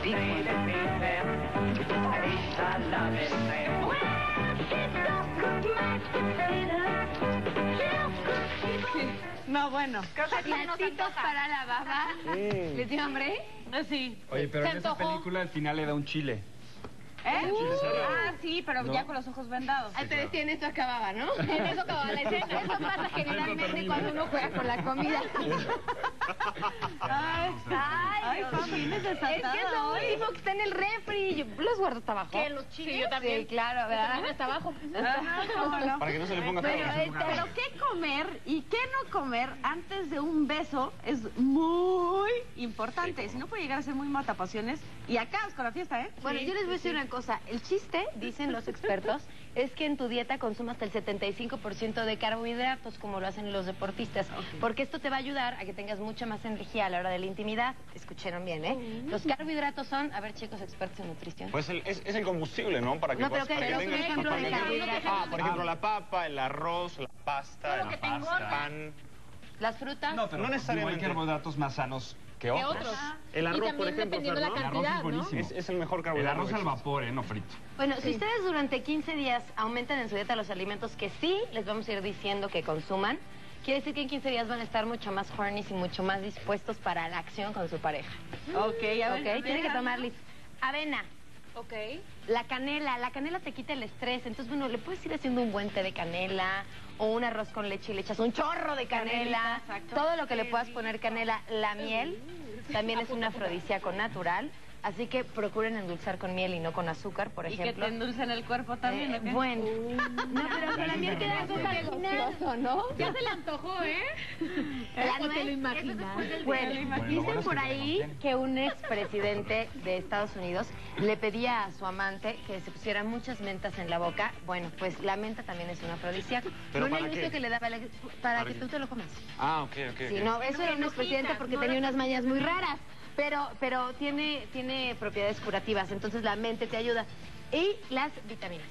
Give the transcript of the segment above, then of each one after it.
No, bueno. Platitos para la baba. ¿Les dio hambre? Sí. Oye, pero en esa película al final le da un chile. Sí, pero ¿no? Ya con los ojos vendados. Entonces en eso acababa, ¿no? En eso acababa la escena. Eso pasa generalmente cuando uno juega con la comida. Ay, Fabi, desatada. Es que es lo último que está en el refri. Yo los guardo hasta abajo. ¿Qué, los chiles? Sí, yo también. Sí, claro, ¿verdad? También hasta abajo. No. Para que no se le ponga feo. Pero qué comer y qué no comer antes de un beso es muy importante. Si no puede llegar a ser muy matapasiones y acabas con la fiesta, ¿eh? Bueno, yo les voy a decir una cosa. El chiste, dicen los expertos, es que en tu dieta consumas hasta el 75% de carbohidratos, como lo hacen los deportistas. Porque esto te va a ayudar a que tengas mucha más energía a la hora de la intimidad. Escucharon bien, ¿eh? Los carbohidratos son, a ver, chicos expertos en nutrición. Pues es el combustible, ¿no? Para que No, pero puedas, para ¿qué? que Pero tengas- un ejemplo de para que- carbohidratos. por ejemplo, la papa, el arroz, la pasta, Todo lo que te el engorda. pan. Las frutas. No, pero no necesariamente. Hay carbohidratos más sanos que Que otros. otros. El arroz, y también por ejemplo, dependiendo Fer, la ¿no? El arroz cantidad, es buenísimo. Es el mejor El carbohidrato. arroz que al existe. vapor, no frito. Bueno, si ustedes durante 15 días aumentan en su dieta los alimentos que sí les vamos a ir diciendo que consuman, quiere decir que en 15 días van a estar mucho más horny y mucho más dispuestos para la acción con su pareja. Ok, a ver. ¿Ok? Tienen que tomar avena. Ok. La canela te quita el estrés, entonces bueno, le puedes ir haciendo un buen té de canela o un arroz con leche y le echas un chorro de canela, Exacto. todo lo que le puedas poner canela, la miel también es un afrodisíaco natural, así que procuren endulzar con miel y no con azúcar, por Y que ejemplo. te endulcen el cuerpo también, ¿o qué? Bueno, no, pero con la miel queda delicioso, ¿no? Ya se le antojó, ¿eh? La ¿O te lo nuez, imaginas? bueno, dicen por ahí que un expresidente de Estados Unidos le pedía a su amante que se pusiera muchas mentas en la boca. Bueno, pues la menta también es un afrodisíaco. ¿Pero No para el gusto qué? que le daba para que tú te lo comas. Ah, ok, ok. Sí, ok. no, eso era un no expresidente quita, porque no tenía la- unas mañas muy raras. Pero tiene propiedades curativas, entonces la mente te ayuda. Y las vitaminas.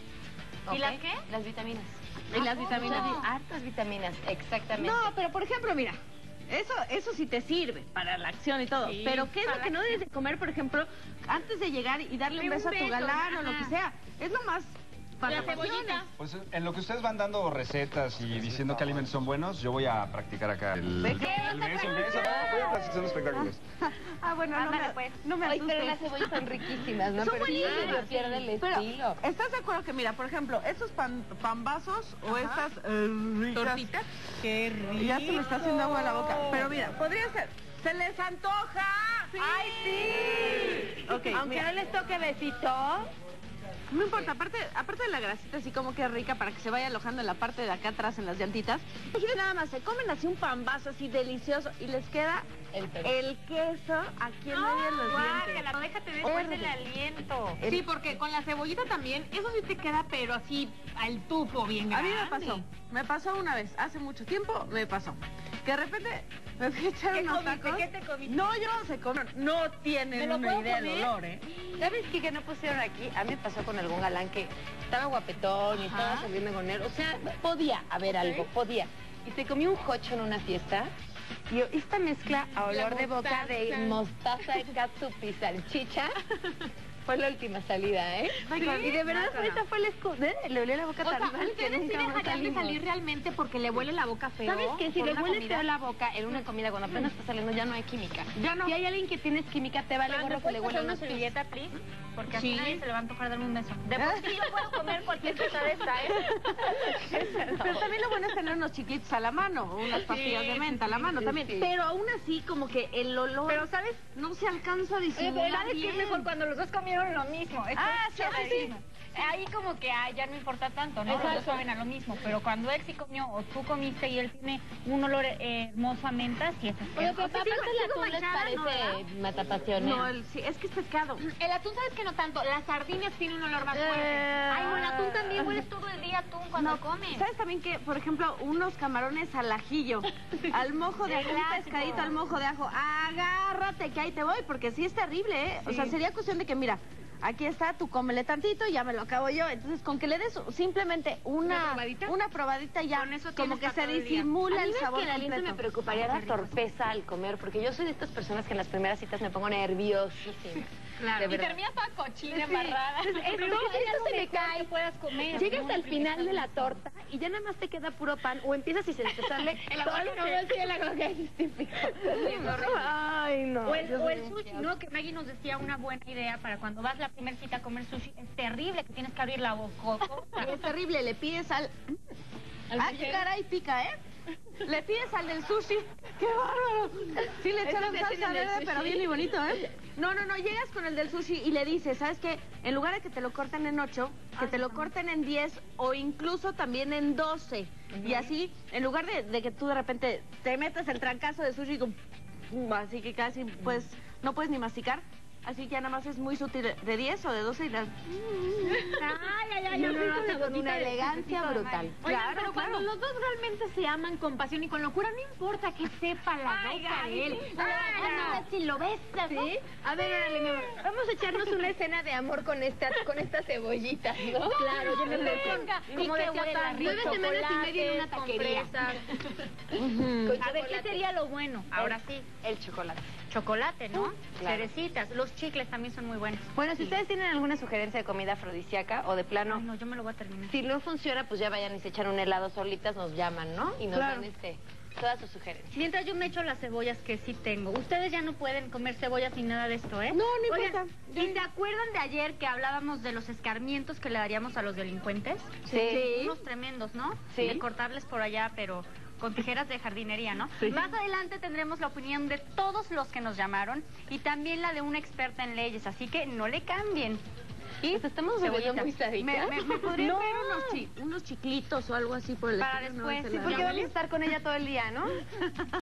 ¿Y ¿Ok? las qué? Las vitaminas. Y las vitaminas. Hartas vitaminas, exactamente. No, pero por ejemplo, mira, eso sí te sirve para la acción y todo. Sí, pero ¿qué es lo para que no debes de comer, por ejemplo, antes de llegar y darle un Un beso a tu beso, galán o lo ajá. que sea? Es lo más para La cebollita. Pues en lo que ustedes van dando recetas y diciendo qué alimentos son buenos, yo voy a practicar acá el ¿De qué? beso. Voy a practicar espectáculos. Bueno, Ándale, pues. no me Ay, asustes. pero las cebollas son riquísimas, ¿no? Son Pero sí, buenísimas. se pierde el Pero, estilo. ¿estás de acuerdo que, mira, por ejemplo, estos pambazos o estas ricas... ¿Tortitas? ¡Qué rico! Ya se me está haciendo agua en la boca. Pero mira, podría ser... ¡Se les antoja! ¡Ay, sí! Ok, Aunque mira. no les toque besito. No importa, aparte de la grasita así como que rica para que se vaya alojando en la parte de acá atrás en las llantitas, imagínate nada más, se comen así un pambazo así delicioso y les queda El queso aquí en medio de los dientes. Guácala, déjate después del aliento. Sí, porque con la cebollita también, eso sí te queda, pero así al tufo bien A mí grande. me pasó una vez, hace mucho tiempo me pasó, que de repente me fui a echar ¿Qué unos comiste? tacos. ¿Qué te comiste? No, yo no sé comer, no ¿Me tienen lo una puedo idea del comer? olor, ¿eh? ¿Sabes qué que no pusieron aquí? A mí me pasó con algún galán que estaba guapetón y estaba saliendo con él. O sea, podía haber algo, podía. Y se comió un jocho en una fiesta. Y yo, esta mezcla a olor de boca de mostaza, catsup y salchicha fue la última salida, ¿eh? Y de verdad, esta fue la excusa. Le olió la boca O sea, tan mal que ¿ustedes sí nunca más dejarían de salimos. salir realmente porque le huele la boca feo? ¿Sabes qué? Si por le una huele comida? feo la boca en una comida cuando apenas está saliendo ya no hay química. Ya no. Si hay alguien que tienes química, te vale Pero, ¿me gorro que le puedes huele pasar unos una pies. servilleta, please? Porque Sí. así nadie se le va a antojar darme un beso. De por sí yo puedo comer cualquier cosa de esta, ¿eh? Pero también lo bueno es tener unos chiquitos a la mano, o unas pastillas de menta a la mano sí, también. sí. Pero aún así, como que el olor... Pero, ¿sabes? No se alcanza a Oye, disimular pero ¿sabes qué es bien. mejor cuando los dos comieron lo mismo? Sí. Ahí como que ya no importa tanto, ¿no? Los dos saben a lo mismo, pero cuando él sí comió o tú comiste y él tiene un olor hermoso a menta, sí es Oye, pero asqueroso. aparte el atún les parece matapasiones. No, sí, es que es pescado. El atún, ¿sabes que no tanto? Las sardinas tienen un olor más fuerte. Ay, o el atún también hueles todo el día atún cuando comes. ¿Sabes también que, por ejemplo, unos camarones al ajillo, al mojo de ajo, un clásico. pescadito al mojo de ajo? Agárrate, que ahí te voy, porque sí es terrible, ¿eh? O sea, sería cuestión de que, mira, aquí está, tú cómele tantito y ya me lo acabo yo. Entonces, con que le des simplemente una probadita ya, Con eso como tienes que para se todo el día. disimula A mí el ves sabor que el aliento me completo. preocuparía la torpeza al comer, porque yo soy de estas personas que en las primeras citas me pongo nerviosísima. Claro. De Y verdad. terminas toda cochina, embarrada. Esto se me cae. Que puedas comer. Llegas al final de la torta y ya nada más te queda puro pan o empiezas y se te sale todo lo que... el aguacate es típico. Ay, no. O el sushi, ¿no? Que Maggie nos decía una buena idea para cuando vas la primera cita a comer sushi. Es terrible que tienes que abrir la boca. Es terrible, le pides al... Ah, qué caray, pica, ¿eh? Le pides al del sushi. ¡Qué bárbaro! Sí, le echaron salsa verde, pero bien y bonito, ¿eh? No, llegas con el del sushi y le dices, ¿sabes qué? En lugar de que te lo corten en 8, que te lo corten en 10 o incluso también en 12. Y así, en lugar de que tú de repente te metas el trancazo de sushi así que casi pues no puedes ni masticar. Así que ya nada más es muy sutil de 10 o de 12 y las... Ay, yo no, con una elegancia brutal. Oigan, pero cuando los dos realmente se aman con pasión y con locura, no importa que sepa la boca de él. Si lo ves, ¿sí? A ver, órale, mi amor, vamos a echarnos una escena de amor con estas cebollitas, ¿no? Claro, yo me Como decía, 9 semanas y media en una taquería. A ver, ¿qué sería lo bueno? Ahora sí, El chocolate. chocolate, ¿no? Claro. Cerecitas. Los chicles también son muy buenos. Bueno, si ustedes tienen alguna sugerencia de comida afrodisíaca o de plano, Ay, no, yo me lo voy a terminar. si no funciona, pues ya vayan y se echan un helado solitas, nos llaman, ¿no? Y nos dan todas sus sugerencias. Mientras yo me echo las cebollas que sí tengo. Ustedes ya no pueden comer cebollas ni nada de esto, ¿eh? No Oigan, importa. ¿y se acuerdan de ayer que hablábamos de los escarmientos que le daríamos a los delincuentes? Sí. Unos tremendos, ¿no? Sí. De cortarles por allá, pero con tijeras de jardinería, ¿no? Más adelante tendremos la opinión de todos los que nos llamaron y también la de una experta en leyes, así que no le cambien. Y Pues estamos volviendo muy saditas. ¿Me podrían traer unos chiclitos o algo así por el Para estilo? después, No, sí, Porque vamos a estar con ella todo el día, ¿no?